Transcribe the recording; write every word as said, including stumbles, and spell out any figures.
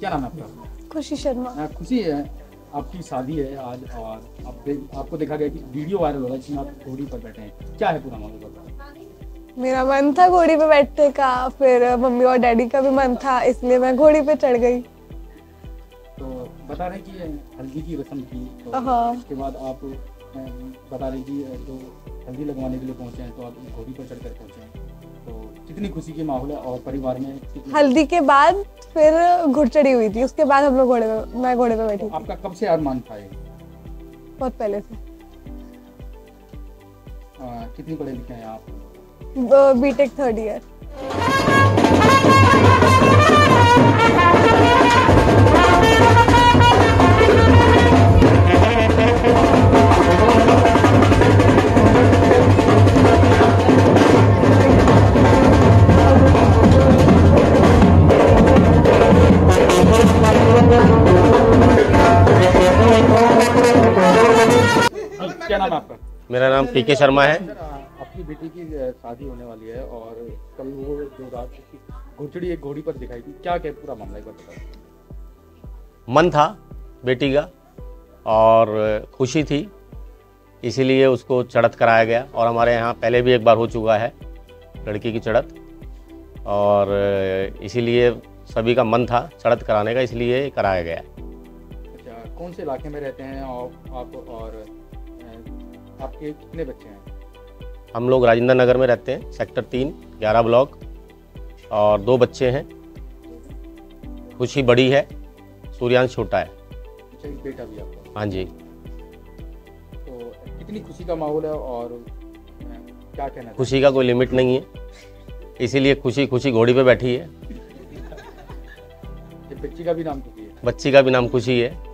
क्या नाम है आपका? खुशी शर्मा। अ, खुशी है, आपकी शादी है आज और आप दे, आपको देखा गया कि वीडियो वायरल हो रहा है जिसमें आप घोड़ी पर बैठे हैं, क्या है पूरा मामला बताओ? मेरा मन था घोड़ी पे बैठने का, फिर मम्मी और डैडी का भी मन था, इसलिए मैं घोड़ी पे चढ़ गई। तो बता रहे कि हल्दी की रस्म थी, तो हाँ। उसके बाद आप अ, बता रहे कि जो हल्दी लगवाने के लिए पहुंचे हैं तो आप घोड़ी पर चढ़कर पहुंचे हैं, तो कितनी खुशी की माहौल है और परिवार में कितनी... हल्दी के बाद फिर घुड़चढ़ी हुई थी, उसके बाद हम लोग घोड़े पे मैं घोड़े पे बैठी तो थी। आपका कब से अरमान था ये? बहुत पहले से। आ, कितनी पढ़े लिखे हैं आप? BTech third year. क्या नाम है आपका? मेरा नाम पी के शर्मा है। सर, आपकी बेटी की शादी होने वाली है और कल वो जो रात की घुड़चढ़ी एक घोड़ी पर दिखाई थी, क्या क्या पूरा मामला एक बार बताओ? मन था बेटी का और खुशी थी, इसीलिए उसको चढ़त कराया गया। और हमारे यहाँ पहले भी एक बार हो चुका है लड़की की चढ़त, और इसीलिए सभी का मन था चढ़त कराने का, इसलिए कराया गया। अच्छा, कौन से इलाके में रहते हैं और आप और आपके कितने बच्चे हैं? हम लोग राजेंद्र नगर में रहते हैं, सेक्टर तीन ग्यारह ब्लॉक, और दो बच्चे हैं। खुशी बड़ी है, सूर्यांश छोटा है। अच्छा, एक बेटा भी आपका? हाँ जी। तो कितनी खुशी का माहौल है और क्या कहना? खुशी का कोई लिमिट नहीं है, इसीलिए खुशी खुशी घोड़ी पे बैठी है। बच्ची का भी नाम खुशी है? बच्ची का भी नाम खुशी है।